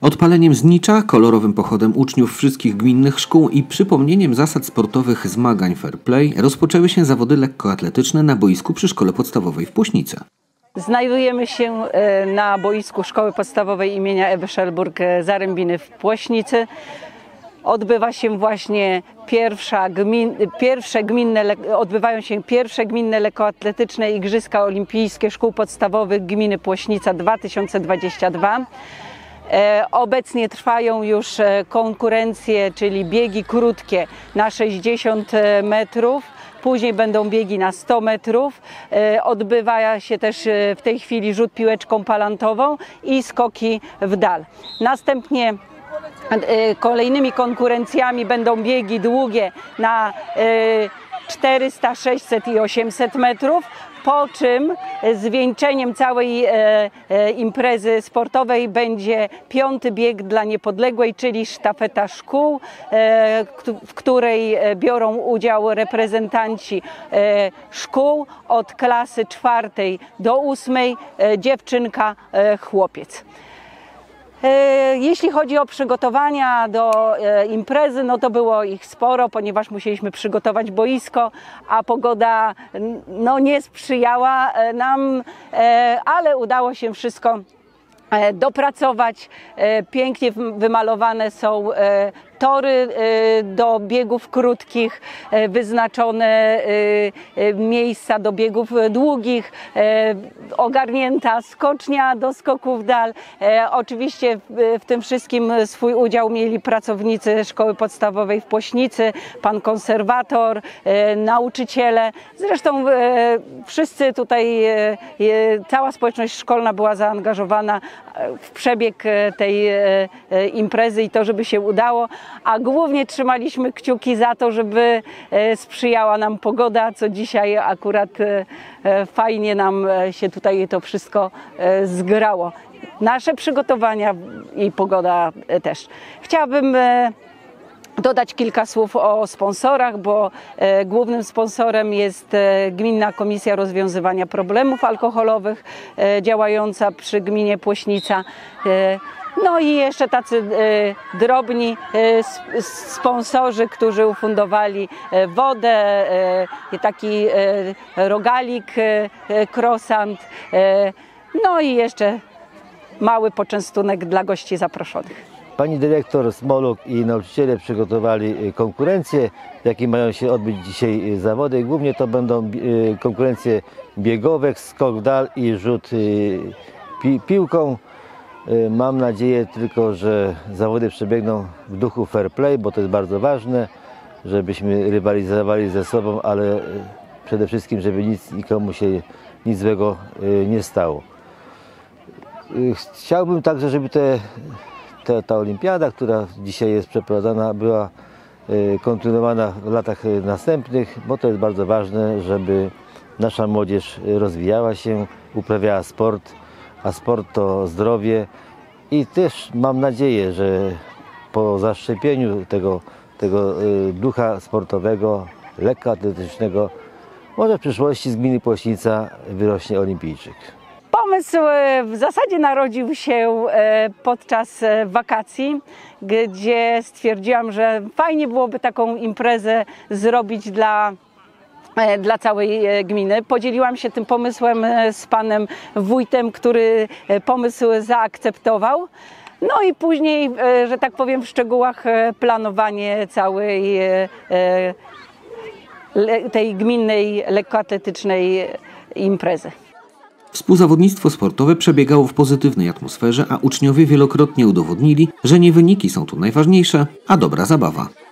Odpaleniem znicza, kolorowym pochodem uczniów wszystkich gminnych szkół i przypomnieniem zasad sportowych zmagań fair play rozpoczęły się zawody lekkoatletyczne na boisku przy Szkole Podstawowej w Płośnicy. Znajdujemy się na boisku Szkoły Podstawowej imienia Ewy Szelburg-Zarębiny w Płośnicy. Odbywa się właśnie odbywają się pierwsze gminne lekkoatletyczne Igrzyska Olimpijskie Szkół Podstawowych Gminy Płośnica 2022. Obecnie trwają już konkurencje, czyli biegi krótkie na 60 metrów. Później będą biegi na 100 metrów. Odbywa się też w tej chwili rzut piłeczką palantową i skoki w dal. Następnie kolejnymi konkurencjami będą biegi długie na 400, 600 i 800 metrów. Po czym zwieńczeniem całej imprezy sportowej będzie 5. bieg dla niepodległej, czyli sztafeta szkół, w której biorą udział reprezentanci szkół od klasy 4. do 8, dziewczynka, chłopiec. Jeśli chodzi o przygotowania do imprezy, no to było ich sporo, ponieważ musieliśmy przygotować boisko, a pogoda nie sprzyjała nam, ale udało się wszystko dopracować. Pięknie wymalowane są tory do biegów krótkich, wyznaczone miejsca do biegów długich, ogarnięta skocznia do skoków w dal. Oczywiście w tym wszystkim swój udział mieli pracownicy Szkoły Podstawowej w Płośnicy, pan konserwator, nauczyciele. Zresztą wszyscy tutaj, cała społeczność szkolna była zaangażowana w przebieg tej imprezy i to, żeby się udało. A głównie trzymaliśmy kciuki za to, żeby sprzyjała nam pogoda, co dzisiaj akurat fajnie nam się tutaj to wszystko zgrało. Nasze przygotowania i pogoda też. Chciałabym dodać kilka słów o sponsorach, bo głównym sponsorem jest Gminna Komisja Rozwiązywania Problemów Alkoholowych działająca przy gminie Płośnica. No i jeszcze tacy drobni sponsorzy, którzy ufundowali wodę, taki rogalik, krosant, no i jeszcze mały poczęstunek dla gości zaproszonych. Pani dyrektor Smoluk i nauczyciele przygotowali konkurencje, jakie mają się odbyć dzisiaj zawody. Głównie to będą konkurencje biegowe, skok w dal i rzut piłką. Mam nadzieję tylko, że zawody przebiegną w duchu fair play, bo to jest bardzo ważne, żebyśmy rywalizowali ze sobą, ale przede wszystkim, żeby nikomu się nic złego nie stało. Chciałbym także, żeby ta olimpiada, która dzisiaj jest przeprowadzana, była kontynuowana w latach następnych, bo to jest bardzo ważne, żeby nasza młodzież rozwijała się, uprawiała sport, a sport to zdrowie i też mam nadzieję, że po zaszczepieniu tego ducha sportowego, lekkoatletycznego, może w przyszłości z gminy Płośnica wyrośnie olimpijczyk. Pomysł w zasadzie narodził się podczas wakacji, gdzie stwierdziłam, że fajnie byłoby taką imprezę zrobić dla całej gminy. Podzieliłam się tym pomysłem z panem wójtem, który pomysł zaakceptował. No i później, że tak powiem, w szczegółach planowanie całej tej gminnej lekkoatletycznej imprezy. Współzawodnictwo sportowe przebiegało w pozytywnej atmosferze, a uczniowie wielokrotnie udowodnili, że nie wyniki są tu najważniejsze, a dobra zabawa.